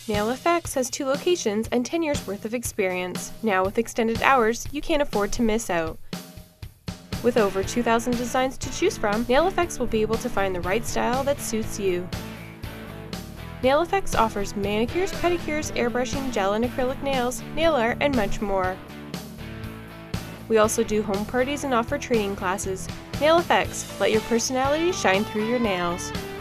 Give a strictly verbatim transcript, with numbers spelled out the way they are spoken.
Nail F X has two locations and ten years worth of experience. Now with extended hours, you can't afford to miss out. With over two thousand designs to choose from, Nail F X will be able to find the right style that suits you. Nail F X offers manicures, pedicures, airbrushing, gel and acrylic nails, nail art, and much more. We also do home parties and offer training classes. Nail F X, let your personality shine through your nails.